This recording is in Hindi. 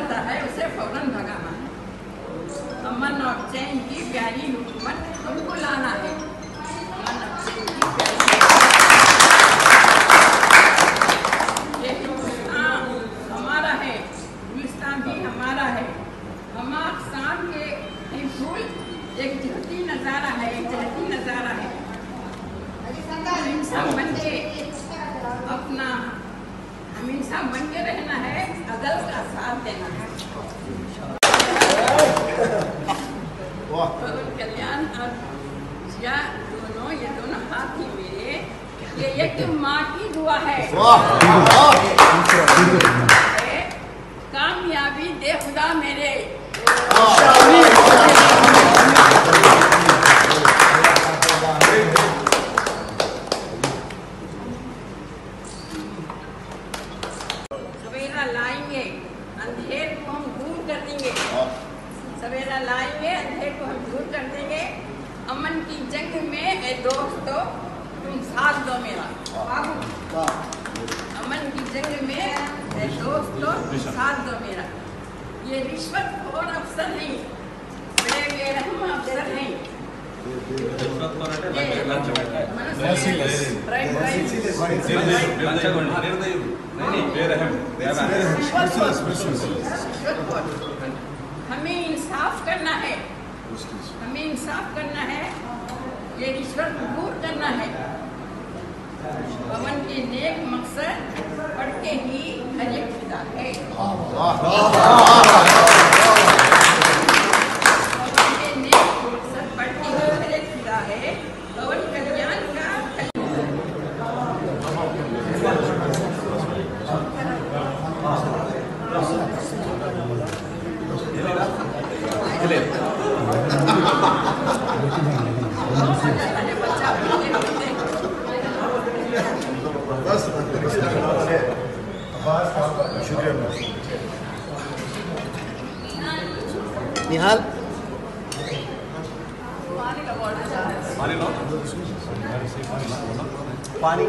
करता है उसे फौरन भगाना है। अमन और चैन की प्यारी हुकूमत हमको लाना है। अमन और चैन की प्यारी ये हिंदुस्तान हमारा है, गुलिस्तान भी हमारा है। हमार शान के फूल एक जहती नजारा है, एक जहती नजारा है। इंसान बन के अपना हमेशा बन के रहना है, अदल का साथ देना है। पवन कल्याण और जिया दोनों, ये दोनों हाथ ही मेरे, ये एक माँ की दुआ है। कामयाबी दे खुदा मेरे। सवेरा लाएंगे अंधेर को हम दूर कर देंगे, सवेरा लाएंगे अंधेर को हम दूर कर देंगे। अमन की जंग में ए दोस्तों तुम साथ दो मेरा। अमन की जंग में ए दोस्तों तुम साथ दो मेरा। ये रिश्वत और अफसर नहीं, बड़े बेरहम अफसर नहीं। हमें इंसाफ करना है, हमें इंसाफ करना है, ये रिश्वत दूर करना है। पवन के नेक मकसद पढ़ के ही हर एक फिदा है। पवन के नेक मकसद पढ़ के ही हर एक फिदा है। पवन कल्याण का निहाल पानी